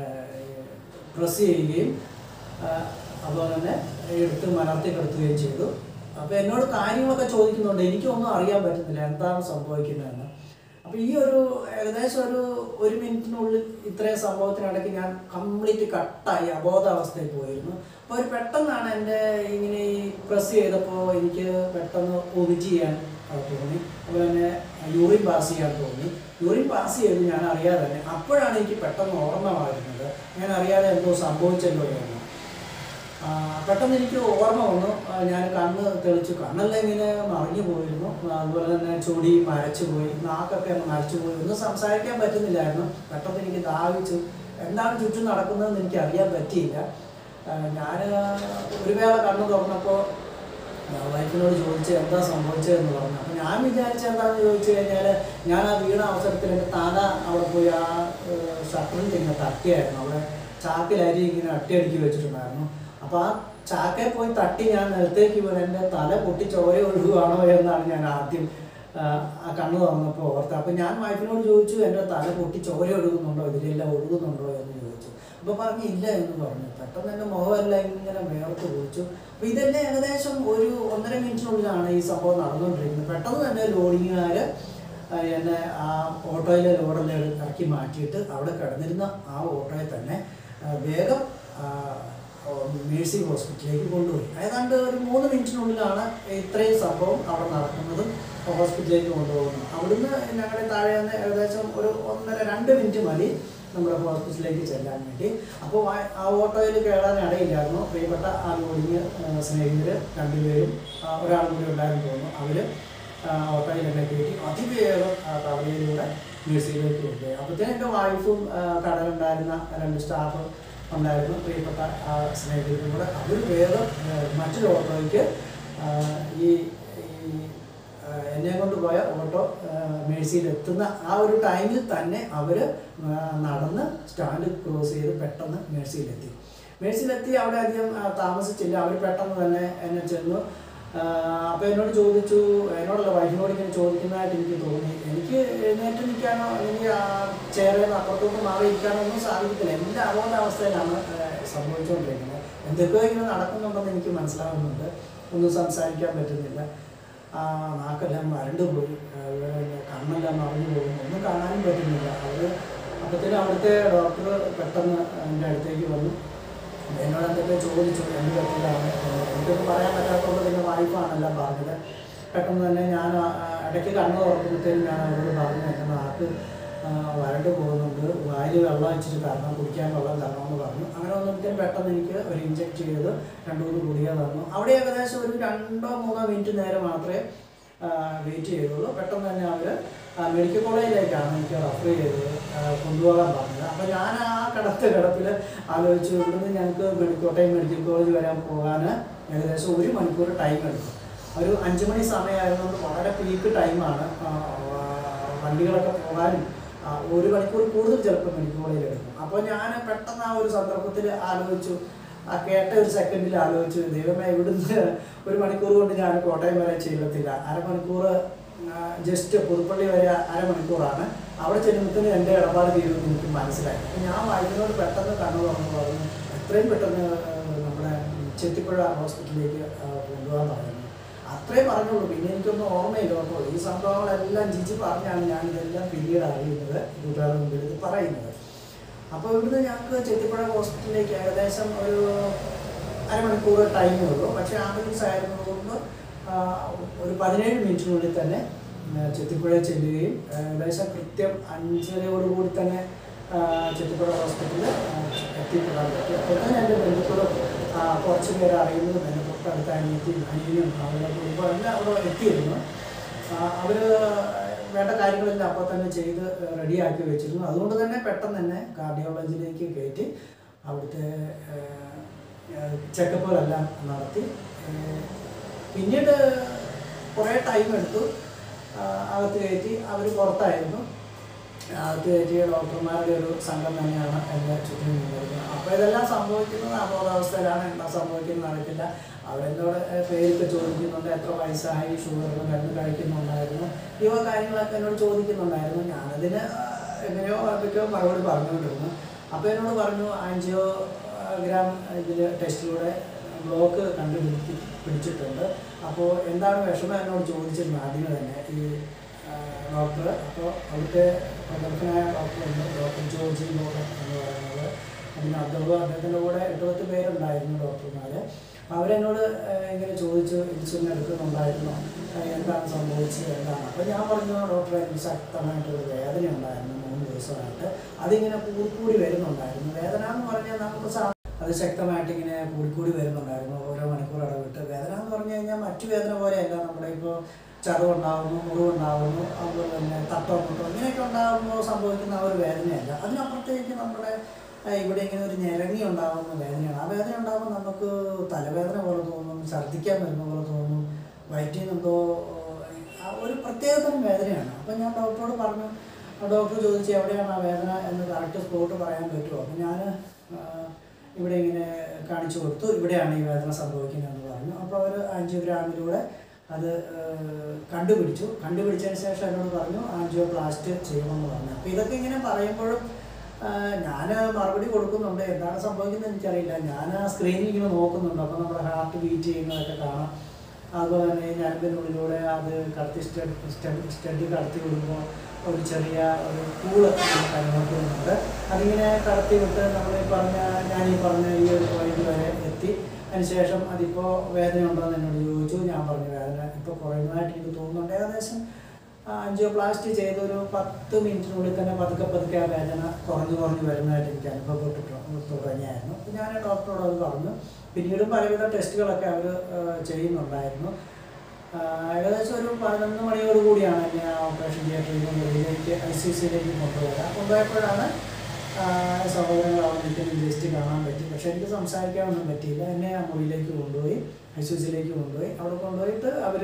പ്രസ് ചെയ്യുകയും അതുപോലെ തന്നെ എടുത്ത് മലർത്തി കിടത്തുകയും ചെയ്തു. അപ്പോൾ എന്നോട് കാര്യങ്ങളൊക്കെ ചോദിക്കുന്നുണ്ട്. എനിക്കൊന്നും അറിയാൻ പറ്റുന്നില്ല എന്താണ് സംഭവിക്കുന്നതെന്ന്. അപ്പോൾ ഈ ഏകദേശം ഒരു മിനിറ്റിനുള്ളിൽ ഇത്രയും സംഭവത്തിനിടയ്ക്ക് ഞാൻ കംപ്ലീറ്റ് കട്ടായി അബോധാവസ്ഥയിൽ പോയിരുന്നു. അപ്പോൾ അവർ പെട്ടെന്നാണ് എൻ്റെ ഇങ്ങനെ ഈ പ്രസ് ചെയ്തപ്പോൾ എനിക്ക് പെട്ടെന്ന് വൊമിറ്റ് ചെയ്യാൻ തോന്നി. അതുപോലെ തന്നെ യൂറിൻ പാസ് ചെയ്യാൻ തോന്നി. യൂറിൻ പാസ് ചെയ്ത് ഞാൻ അറിയാതെ തന്നെ അപ്പോഴാണ് എനിക്ക് പെട്ടെന്ന് ഓർമ്മ വരുന്നത് ഞാൻ അറിയാതെ എന്തോ സംഭവിച്ചല്ലോ എന്ന്. പെട്ടെന്ന് എനിക്ക് ഓർമ്മ വന്നു. ഞാൻ കണ്ണ് തെളിച്ചു. കണ്ണെല്ലാം ഇങ്ങനെ മറിഞ്ഞു പോയിരുന്നു. അതുപോലെ തന്നെ ചൊടി മരച്ചു പോയി, നാക്കൊക്കെ മരച്ചു പോയി. ഒന്നും സംസാരിക്കാൻ പറ്റുന്നില്ലായിരുന്നു. പെട്ടെന്ന് എനിക്ക് ദാഹിച്ചു. എന്താണ് ചുറ്റും നടക്കുന്നതെന്ന് എനിക്ക് അറിയാൻ പറ്റിയില്ല. ഞാൻ ഒരു വേള കണ്ണ് തുറന്നപ്പോൾ വൈഫിനോട് ചോദിച്ച് എന്താ സംഭവിച്ചതെന്ന് പറഞ്ഞു. അപ്പോൾ ഞാൻ വിചാരിച്ച എന്താണെന്ന് ചോദിച്ചു കഴിഞ്ഞാൽ ഞാൻ ആ വീണ അവസരത്തിൽ എൻ്റെ തല അവിടെ പോയി ആ ഷട്ടറിൽ ഇങ്ങനെ തട്ടിയായിരുന്നു. അവിടെ ചാക്കിലരി ഇങ്ങനെ അട്ടിയടുക്കി വെച്ചിട്ടുണ്ടായിരുന്നു. അപ്പോൾ ആ ചാക്കയിൽ പോയി തട്ടി ഞാൻ നിലത്തേക്ക് പോയി എൻ്റെ തല പൊട്ടി ചോര ഒഴുകുകയാണോ എന്നാണ് ഞാൻ ആദ്യം ആ കണ്ണ് തുറന്നപ്പോൾ ഓർത്തത്. അപ്പോൾ ഞാൻ വൈഫിനോട് ചോദിച്ചു എൻ്റെ തല പൊട്ടി ചോര ഒഴുകുന്നുണ്ടോ, ഇതിലെല്ലാം ഒഴുകുന്നുണ്ടോ എന്ന് ചോദിച്ചു. അപ്പോൾ പറഞ്ഞു ഇല്ല എന്ന് പറഞ്ഞു. പെട്ടെന്ന് എൻ്റെ മുഖമെല്ലാം ഇങ്ങനെ വേർത്ത് കുളിച്ചു. അപ്പോൾ ഇതെല്ലാം ഏകദേശം ഒരു 1.5 മിനിറ്റിനുള്ളിലാണ് ഈ സംഭവം നടന്നുകൊണ്ടിരിക്കുന്നത്. പെട്ടെന്ന് തന്നെ ലോഡിങ്ങുകാർ എന്നെ ആ ഓട്ടോയിലെ ലോഡെല്ലാം ഇറക്കി മാറ്റിയിട്ട് അവിടെ കിടന്നിരുന്ന ആ ഓട്ടോയിൽ തന്നെ വേഗം മേഴ്സി ഹോസ്പിറ്റലിലേക്ക് കൊണ്ടുപോയി. ഏതാണ്ട് ഒരു 3 മിനിറ്റിനുള്ളിലാണ് ഇത്രയും സംഭവം അവിടെ നടക്കുന്നതും ഹോസ്പിറ്റലിലേക്ക് കൊണ്ടുപോകുന്നത്. അവിടുന്ന് ഞങ്ങളുടെ താഴെ നിന്ന് ഏകദേശം ഒരു 1.5-2 മിനിറ്റ് മതി നമ്മുടെ ഹോസ്പിറ്റലിലേക്ക് ചെല്ലാൻ വേണ്ടി. അപ്പോൾ ആ ഓട്ടോയിൽ കയറാൻ ഇടയില്ലായിരുന്നു. പ്രിയപ്പെട്ട ആ ലോഡിങ് സ്നേഹിതർ 2 പേരും ഒരാളും കൂടി ഉണ്ടായിരുന്നു തോന്നുന്നു. അവർ ഓട്ടോയിലെല്ലാം കയറ്റി അതിവേഗം കവലയിലൂടെ മേഴ്സിയിലേക്ക് കൊണ്ടുപോയി. അപ്പോഴത്തേനും എൻ്റെ വൈഫും കടലുണ്ടായിരുന്ന 2 സ്റ്റാഫ് ഉണ്ടായിരുന്നു, പ്രിയപ്പെട്ട ആ സ്നേഹിതരും കൂടെ. അവർ വേഗം മറ്റൊരു ഓട്ടോയ്ക്ക് ഈ എന്നെ കൊണ്ട് പോയ ഓട്ടോ മേഴ്സിയിലെത്തുന്ന ആ ഒരു ടൈമിൽ തന്നെ അവർ നടന്ന് സ്റ്റാൻഡ് ക്രോസ് ചെയ്ത് പെട്ടെന്ന് മേഴ്സിയിലെത്തി. അവിടെ അധികം താമസിച്ചില്ല. അവർ പെട്ടെന്ന് തന്നെ എന്നെ ചെന്നു. അപ്പോൾ എന്നോട് ചോദിച്ചു, എന്നോടുള്ള വൈഫിനോട് ഇങ്ങനെ ചോദിക്കുന്നതായിട്ട് എനിക്ക് തോന്നി. എനിക്ക് എഴുന്നേറ്റ് നിൽക്കാനോ അല്ലെങ്കിൽ ചെയറിൽ അപ്പുറത്തോട്ട് മാറിയിരിക്കാനോ ഒന്നും സാധിക്കത്തില്ല. എൻ്റെ അബോധാവസ്ഥയിലാണ് സംഭവിച്ചുകൊണ്ടിരിക്കുന്നത്. എന്തൊക്കെയോ ഇങ്ങനെ നടക്കുന്നുണ്ടെന്ന് എനിക്ക് മനസ്സിലാവുന്നുണ്ട്. ഒന്നും സംസാരിക്കാൻ പറ്റുന്നില്ല. നാക്കെല്ലാം വരണ്ടു പോയി, കണ്ണെല്ലാം മറിഞ്ഞു പോകുന്നു, ഒന്നും കാണാനും പറ്റുന്നില്ല. അപ്പോഴത്തേനും അവിടുത്തെ ഡോക്ടർ പെട്ടെന്ന് എൻ്റെ അടുത്തേക്ക് വന്നു. എന്നോട് എന്തൊക്കെ ചോദിച്ചു, എന്ത് പറ്റില്ലാണ്. എനിക്കൊന്നും പറയാൻ പറ്റാത്തതുകൊണ്ട് പിന്നെ വൈഫാണെല്ലാം പറഞ്ഞത്. പെട്ടെന്ന് തന്നെ ഞാൻ ഇടയ്ക്ക് കണ്ണ് തുറക്കുമ്പോഴത്തേനും ഞാൻ അവരോട് പറഞ്ഞു എൻ്റെ നാക്ക് വരണ്ടു പോകുന്നുണ്ട്, വായിൽ വെള്ളം വെച്ചിട്ട് തരണം, കുടിക്കാൻ വെള്ളം തരണമെന്ന് പറഞ്ഞു. അങ്ങനെ വന്നപ്പോഴത്തേനും പെട്ടെന്ന് എനിക്ക് ഒരു ഇഞ്ചെക്ട് ചെയ്ത് 2-3 ഗുളിക തന്നു. അവിടെ ഏകദേശം ഒരു 2-3 മിനിറ്റ് നേരം മാത്രമേ വെയിറ്റ് ചെയ്തുള്ളൂ. പെട്ടെന്ന് തന്നെ അവർ മെഡിക്കൽ കോളേജിലേക്കാണ് എനിക്ക് റെഫർ ചെയ്തത്, കൊണ്ടുപോകാൻ പറഞ്ഞത്. അപ്പോൾ ഞാൻ ആ കിടപ്പിൽ ആലോചിച്ചു, ഇവിടുന്ന് ഞങ്ങൾക്ക് കോട്ടയം മെഡിക്കൽ കോളേജ് വരാൻ പോകാൻ ഏകദേശം 1 മണിക്കൂർ ടൈം എടുക്കും. ഒരു 5 മണി സമയമായതുകൊണ്ട് വളരെ പീക്ക് ടൈമാണ്. വണ്ടികളൊക്കെ പോകാനും 1 മണിക്കൂർ കൂടുതൽ ചിലപ്പോൾ മെഡിക്കൽ കോളേജിൽ എടുക്കും. അപ്പോൾ ഞാൻ പെട്ടെന്ന് ആ ഒരു സന്ദർഭത്തിൽ ആലോചിച്ചു, ആ കേട്ട ഒരു സെക്കൻഡിൽ ആലോചിച്ചു, ദൈവമേ ഇവിടുന്ന് 1 മണിക്കൂർ കൊണ്ട് ഞാൻ കോട്ടയം വരെ ചെല്ലത്തില്ല, അരമണിക്കൂർ ജസ്റ്റ് പുതുപ്പള്ളി വരെ അരമണിക്കൂറാണ്, അവിടെ ചെല്ലുമ്പോൾ എൻ്റെ ഇടപാട് തീരുമെന്ന് എനിക്ക് മനസ്സിലായി. അപ്പം ഞാൻ വൈകുന്നേരം പെട്ടെന്ന് കണ്ണു തുറന്ന് പറഞ്ഞു എത്രയും പെട്ടെന്ന് നമ്മുടെ ചെത്തിപ്പുഴ ഹോസ്പിറ്റലിലേക്ക് കൊണ്ടുപോകാൻ പറയുന്നു. അത്രയും പറഞ്ഞുള്ളൂ. പിന്നെ എനിക്കൊന്നും ഓർമ്മയില്ല കേട്ടോ. ഈ സംഭവങ്ങളെല്ലാം ജിജി പറഞ്ഞാണ് ഞാൻ ഇതെല്ലാം പിന്നീട് അറിയുന്നത്, കൂട്ടുകാരുടെ മുമ്പിൽ ഇത് പറയുന്നത്. അപ്പോൾ ഇവിടുന്ന് ഞങ്ങൾക്ക് ചെത്തിപ്പുഴ ഹോസ്പിറ്റലിലേക്ക് ഏകദേശം ഒരു അരമണിക്കൂർ ടൈമേ ഉള്ളൂ. പക്ഷേ ആംബുലൻസ് ആയിരുന്നതുകൊണ്ട് ഒരു 17 മിനിറ്റിനുള്ളിൽ തന്നെ ചെത്തിപ്പുഴ ചെല്ലുകയും ഏകദേശം കൃത്യം 5:30 തന്നെ ചെത്തിപ്പുഴ ഹോസ്പിറ്റലിൽ എത്തിപ്പെടാൻ പറ്റി. അപ്പോൾ തന്നെ എൻ്റെ ബന്ധുക്കളും കുറച്ച് പേര് അറിയുന്നതും എൻ്റെ തൊട്ടടുത്ത അനിയനും അവരുടെ കുടുംബം എല്ലാം അവിടെ എത്തിയിരുന്നു. അവർ വേണ്ട കാര്യങ്ങളെല്ലാം അപ്പോൾ തന്നെ ചെയ്ത് റെഡിയാക്കി വെച്ചിരുന്നു. അതുകൊണ്ട് തന്നെ പെട്ടെന്ന് തന്നെ കാർഡിയോളജിയിലേക്ക് കയറ്റി അവിടുത്തെ ചെക്കപ്പുകളെല്ലാം നടത്തി. പിന്നീട് കുറേ ടൈം എടുത്തു. അകത്ത് കയറ്റി അവർ പുറത്തായിരുന്നു. അകത്ത് കയറ്റിയ ഡോക്ടർമാരുടെ ഒരു സംഘം തന്നെയാണ് എൻ്റെ ചുറ്റിനും നിന്നിരുന്നത്. അപ്പോൾ ഇതെല്ലാം സംഭവിക്കുന്നത് അബോധാവസ്ഥയിലാണ്. എന്താ സംഭവിക്കുന്നത് അറിയത്തില്ല. അവരെന്നോട് പേരൊക്കെ ചോദിക്കുന്നുണ്ട്, എത്ര വയസ്സായി, ഷുഗറിന് മരുന്ന് കഴിക്കുന്നുണ്ടായിരുന്നു, ഇവ കാര്യങ്ങളൊക്കെ എന്നോട് ചോദിക്കുന്നുണ്ടായിരുന്നു. ഞാനതിന് എങ്ങനെയോ അതൊക്കെയോ മറുപടി പറഞ്ഞുകൊണ്ടിരുന്നു. അപ്പോൾ എന്നോട് പറഞ്ഞു ആൻജിയോഗ്രാം ഇതിൽ ടെസ്റ്റിലൂടെ ബ്ലോക്ക് പിടിച്ചിട്ടുണ്ട്. അപ്പോൾ എന്താണ് വിഷമം എന്നോട് ചോദിച്ചിരുന്നു ആദ്യമേ തന്നെ ഈ ഡോക്ടർ. അപ്പോൾ അവിടുത്തെ പ്രഗത്ഭനായ ഡോക്ടറുണ്ട്, ഡോക്ടർ ജോർജി ബോബൻ എന്ന് പറയുന്നത്. അദ്ദേഹത്തിൻ്റെ കൂടെ 8-10 പേരുണ്ടായിരുന്നു ഡോക്ടർമാർ. അവരെന്നോട് ഇങ്ങനെ ചോദിച്ചു, ഇൻസുലിൻ എടുക്കുന്നുണ്ടായിരുന്നു, എന്താണ് സംഭവിച്ചത്, എന്താണ്. അപ്പോൾ ഞാൻ പറഞ്ഞു ഡോക്ടറെ എനിക്ക് ശക്തമായിട്ടൊരു വേദന ഉണ്ടായിരുന്നു 3 ദിവസമായിട്ട്. അതിങ്ങനെ കൂടി വരുന്നുണ്ടായിരുന്നു. വേദന എന്ന് പറഞ്ഞാൽ നമുക്ക് അത് ശക്തമായിട്ട് ഇങ്ങനെ കൂടി വരുന്നുണ്ടായിരുന്നു ഓരോ മണിക്കൂർ ഇടവിട്ട്. വേദന എന്ന് പറഞ്ഞു കഴിഞ്ഞാൽ മറ്റു വേദന പോലെയല്ല. നമ്മുടെ ഇപ്പോൾ ചതവുണ്ടാകുന്നു, മുറിവുണ്ടാകുന്നു, അതുപോലെ തന്നെ തട്ടോ മുട്ടോ ഇങ്ങനെയൊക്കെ ഉണ്ടാകുമ്പോൾ സംഭവിക്കുന്ന ആ ഒരു വേദനയല്ല. അതിനപ്പുറത്തേക്ക് നമ്മുടെ ഇവിടെ ഇങ്ങനെ ഒരു ഞരങ്ങി ഉണ്ടാകുന്ന വേദനയാണ്. ആ വേദന ഉണ്ടാകുമ്പോൾ നമുക്ക് തലവേദന പോലെ തോന്നും, ഛർദ്ദിക്കാൻ വരുന്ന പോലെ തോന്നും, വയറ്റിൽ നിന്നെന്തോ ഒരു പ്രത്യേകതരം വേദനയാണ്. അപ്പം ഞാൻ ഡോക്ടറോട് പറഞ്ഞു. ഡോക്ടർ ചോദിച്ചു എവിടെയാണ് ആ വേദന എന്ന് കറക്റ്റ് സ്പോട്ട് പറയാൻ പറ്റുമോ. അപ്പം ഞാൻ ഇവിടെ ഇങ്ങനെ കാണിച്ചു കൊടുത്തു, ഇവിടെയാണ് ഈ വേദന സംഭവിക്കുന്നതെന്ന് പറഞ്ഞു. അപ്പോൾ അവർ ആൻജിയോഗ്രാമിലൂടെ അത് കണ്ടുപിടിച്ചതിന് ശേഷം എന്നോട് പറഞ്ഞു ആൻജിയോപ്ലാസ്റ്റ് ചെയ്യണമെന്ന് പറഞ്ഞു. അപ്പോൾ ഇതൊക്കെ ഇങ്ങനെ പറയുമ്പോഴും ഞാൻ മറുപടി കൊടുക്കുന്നുണ്ട്. എന്താണ് സംഭവിക്കുന്നത് എനിക്കറിയില്ല. ഞാൻ ആ സ്ക്രീനിൽ ഇങ്ങനെ നോക്കുന്നുണ്ട്. അപ്പോൾ നമ്മുടെ ഹാർട്ട് ബീറ്റ് ചെയ്യുന്നതൊക്കെ കാണാം. അതുപോലെ തന്നെ ഞരമ്പിനുള്ളിലൂടെ അത് സ്റ്റഡ് കടത്തി വിടുമ്പോൾ ഒരു ചെറിയ ഒരു കൂള് അനുഭവപ്പെടുന്നുണ്ട്. അതിങ്ങനെ കടത്തി വിട്ട് ഞാനീ പറഞ്ഞ ഈ ഒരു പോയിന്റ് വരെ എത്തി. അതിനുശേഷം അതിപ്പോൾ വേദന ഉണ്ടോയെന്ന് എന്നോട് ചോദിച്ചു. ഞാൻ പറഞ്ഞു വേദന ഇപ്പോൾ കുറയുന്നതായിട്ട് എനിക്ക് തോന്നുന്നുണ്ട്. ഏകദേശം ആൻജിയോപ്ലാസ്റ്റ് ചെയ്തൊരു 10 മിനിറ്റിനുള്ളിൽ തന്നെ പതുക്കെ ആ വേദന കുറഞ്ഞു വരുന്നതായിട്ട് എനിക്ക് അനുഭവപ്പെട്ടിട്ട് തുടങ്ങിയായിരുന്നു. അപ്പോൾ ഞാൻ ഡോക്ടറോട് അത് പറഞ്ഞു. പിന്നീടും പലവിധ ടെസ്റ്റുകളൊക്കെ അവർ ചെയ്യുന്നുണ്ടായിരുന്നു. ഏകദേശം ഒരു 11 മണിയോടുകൂടിയാണ് എന്നെ ഓപ്പറേഷൻ തിയേറ്ററിൽ മുറിയിലേക്ക് ICUയിലേക്ക് കൊണ്ടുപോയപ്പോഴാണ് സഹോദരങ്ങൾ അവിടെ നിൽക്കുന്ന ലിസ്റ്റ് കാണാൻ പറ്റി. പക്ഷെ എനിക്ക് സംസാരിക്കാനൊന്നും പറ്റിയില്ല. എന്നെ ആ മുറിയിലേക്ക് കൊണ്ടുപോയി ICUയിലേക്ക് കൊണ്ടുപോയി. അവിടെ കൊണ്ടുപോയിട്ട് അവർ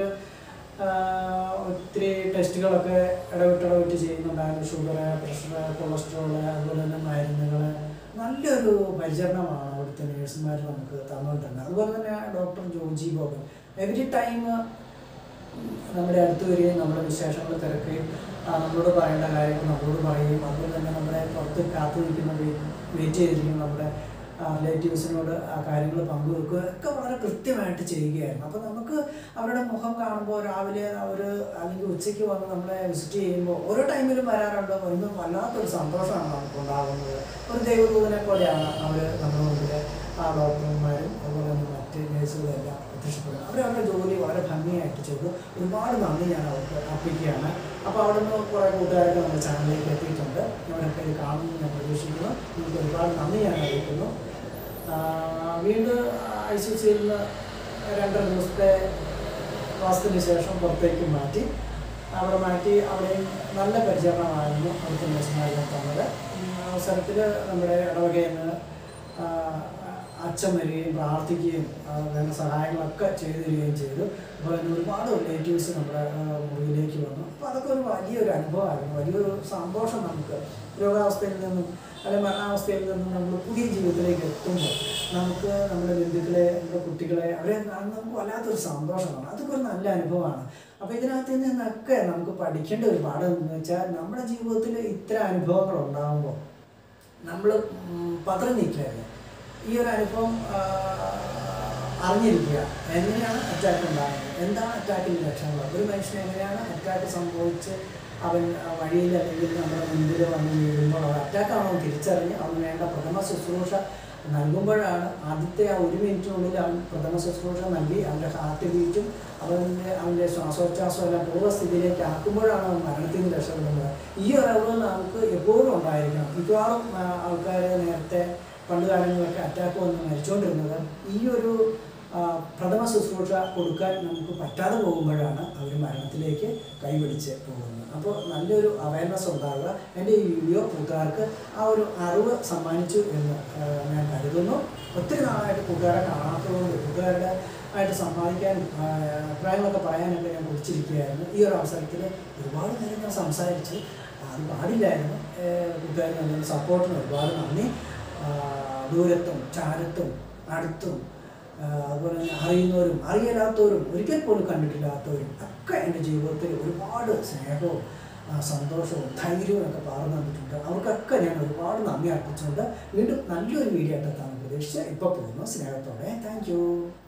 ഒത്തിരി ടെസ്റ്റുകളൊക്കെ ഇടവിട്ട് ചെയ്യുന്നുണ്ടായിരുന്നു. ഷുഗർ, പ്രഷർ, കൊളസ്ട്രോൾ, അതുപോലെ തന്നെ മരുന്നുകൾ. നല്ലൊരു പരിചരണമാണ് അവിടുത്തെ നേഴ്സുമാർ നമുക്ക് തന്നുകൊണ്ടിരുന്നത്. അതുപോലെ തന്നെ doctor Georgy Boban every time നമ്മുടെ അടുത്ത് വരികയും നമ്മുടെ വിശേഷങ്ങൾ തിരക്കുകയും നമ്മളോട് പറയേണ്ട കാര്യങ്ങൾ നമ്മളോട് പറയുകയും അതുപോലെ തന്നെ നമ്മുടെ പുറത്ത് കാത്തു നിൽക്കുന്ന വെയിറ്റ് ചെയ്തിരിക്കുന്ന നമ്മുടെ റിലേറ്റീവ്സിനോട് ആ കാര്യങ്ങൾ പങ്കുവെക്കുക ഒക്കെ വളരെ കൃത്യമായിട്ട് ചെയ്യുകയായിരുന്നു. അപ്പോൾ നമുക്ക് അവരുടെ മുഖം കാണുമ്പോൾ രാവിലെ അല്ലെങ്കിൽ ഉച്ചയ്ക്ക് വന്ന് നമ്മളെ വിസിറ്റ് ചെയ്യുമ്പോൾ ഓരോ ടൈമിലും വരാറുണ്ട്. വരുമ്പോൾ വല്ലാത്തൊരു സന്തോഷമാണ് നമുക്ക് ഉണ്ടാകുന്നത്. ഒരു ദൈവദൂതനെ പോലെയാണ് അവർ നമ്മുടെ മുമ്പിൽ ആ ഡോക്ടർമാരും അതുപോലെ തന്നെ മറ്റ് നേഴ്സുകളെല്ലാം പ്രത്യക്ഷപ്പെടുന്നത്. അവരവരുടെ ജോലി വളരെ ഭംഗിയായിട്ട് ചെയ്തു. ഒരുപാട് നന്ദി ഞാൻ അവർക്ക് അർപ്പിക്കുകയാണ്. അപ്പോൾ അവിടെ നിന്ന് കുറേ കൂട്ടുകാരൊക്കെ നമ്മുടെ ചാനലിലേക്ക് എത്തിയിട്ടുണ്ട്. അവരൊക്കെ ഇത് കാണുമെന്ന് ഞാൻ പ്രതീക്ഷിക്കുന്നു. നിങ്ങൾക്ക് ഒരുപാട് നന്ദി ഞാൻ അറിയിക്കുന്നു. വീണ്ടും ICUയിൽ നിന്ന് 2 ദിവസത്തെ വാസത്തിന് ശേഷം പുറത്തേക്ക് മാറ്റി. അവിടെയും നല്ല പരിചരണമായിരുന്നു അവിടുത്തെ നഴ്സുമാരെല്ലാം തന്നത്. അവസരത്തിൽ നമ്മുടെ ഇടവകയിൽ നിന്ന് അച്ഛൻ വരികയും പ്രാർത്ഥിക്കുകയും വേണ്ട സഹായങ്ങളൊക്കെ ചെയ്തു തരികയും ചെയ്തു. അപ്പോൾ തന്നെ ഒരുപാട് റിലേറ്റീവ്സ് നമ്മുടെ മുറിയിലേക്ക് വന്നു. അപ്പോൾ അതൊക്കെ ഒരു വലിയൊരു അനുഭവമായിരുന്നു. വലിയൊരു സന്തോഷം നമുക്ക് രോഗാവസ്ഥയിൽ നിന്നും അല്ലെങ്കിൽ മരണാവസ്ഥയിൽ നിന്ന് നമ്മൾ പുതിയ ജീവിതത്തിലേക്ക് എത്തുമ്പോൾ നമുക്ക് നമ്മുടെ ബന്ധുക്കളെ, നമ്മുടെ കുട്ടികളെ അവരെ നമുക്ക് വല്ലാത്തൊരു സന്തോഷമാണ്. അതൊക്കെ ഒരു നല്ല അനുഭവമാണ്. അപ്പോൾ ഇതിനകത്ത് നിന്നൊക്കെ നമുക്ക് പഠിക്കേണ്ട ഒരു പാഠം എന്ന് വെച്ചാൽ, നമ്മുടെ ജീവിതത്തിൽ ഇത്തരം അനുഭവങ്ങൾ ഉണ്ടാകുമ്പോൾ നമ്മൾ പതറി നിൽക്കരുത്. ഈ ഒരു അനുഭവം അറിഞ്ഞിരിക്കുക. എങ്ങനെയാണ് അറ്റാക്ക് ഉണ്ടാകുന്നത്, എന്താണ് അറ്റാക്കിൻ്റെ ലക്ഷണങ്ങൾ, ഒരു മനുഷ്യന് എങ്ങനെയാണ് അറ്റാക്ക് സംഭവിച്ച് അവൻ വഴിയിൽ അല്ലെങ്കിൽ നമ്മുടെ മുൻപിൽ വന്ന് വീഴുമ്പോൾ അത് അറ്റാക്കാണോ തിരിച്ചറിഞ്ഞ് അവന് വേണ്ട പ്രഥമ ശുശ്രൂഷ നൽകുമ്പോഴാണ്, ആദ്യത്തെ ആ 1 മിനിറ്റിനുള്ളിൽ അവൻ പ്രഥമ ശുശ്രൂഷ നൽകി അവൻ്റെ ഹാർട്ട് ബീറ്റും അവൻ്റെ ശ്വാസോച്ഛ്വാസം എല്ലാം പൂർവ്വസ്ഥിതിയിലേക്ക് ആക്കുമ്പോഴാണ് അവൻ മരണത്തിൽ നിന്ന് രക്ഷപ്പെടുന്നത്. ഈ ഒരു അറിവ് നമുക്ക് എപ്പോഴും ഉണ്ടായിരിക്കണം. മിക്കവാറും ആൾക്കാർ നേരത്തെ പണ്ട് കാലങ്ങളിലൊക്കെ അറ്റാക്ക് വന്ന് മരിച്ചുകൊണ്ടിരുന്നത് ഈ ഒരു പ്രഥമ ശുശ്രൂഷ കൊടുക്കാൻ നമുക്ക് പറ്റാതെ പോകുമ്പോഴാണ് അവർ മരണത്തിലേക്ക് കൈപിടിച്ച് പോകുന്നത്. അപ്പോൾ നല്ലൊരു അവയർനെസ് ഉണ്ടാവുക. എൻ്റെ ഈ വീഡിയോ കൂട്ടുകാർക്ക് ആ ഒരു അറിവ് സമ്മാനിച്ചു എന്ന് ഞാൻ കരുതുന്നു. ഒത്തിരി നാളായിട്ട് കൂട്ടുകാരെ കാണാത്തതുകൊണ്ട് കൂട്ടുകാരുടെ ആയിട്ട് സംവാദിക്കാൻ, അഭിപ്രായങ്ങളൊക്കെ പറയാനൊക്കെ ഞാൻ വിളിച്ചിരിക്കുകയായിരുന്നു. ഈ ഒരു അവസരത്തിൽ ഒരുപാട് നേരം ഞാൻ സംസാരിച്ച് അത് പാടില്ലായിരുന്നു. കൂട്ടുകാർക്ക് നല്ലൊരു സപ്പോർട്ടിന് ഒരുപാട് നന്ദി. ദൂരത്തും ചാരത്തും അടുത്തും അതുപോലെ തന്നെ അറിയുന്നവരും അറിയാത്തവരും ഒരിക്കൽ പോലും കണ്ടിട്ടില്ലാത്തവരും ഒക്കെ എൻ്റെ ജീവിതത്തിൽ ഒരുപാട് സ്നേഹവും സന്തോഷവും ധൈര്യവും ഒക്കെ പകർന്നു തന്നിട്ടുണ്ട്. അവർക്കൊക്കെ ഞാൻ ഒരുപാട് നന്ദി അർപ്പിച്ചുകൊണ്ട് വീണ്ടും നല്ലൊരു വീഡിയോ ആയിട്ട് എത്താൻ പ്രതീക്ഷിച്ച് ഇപ്പോൾ പോകുന്നു. സ്നേഹത്തോടെ. Thank U.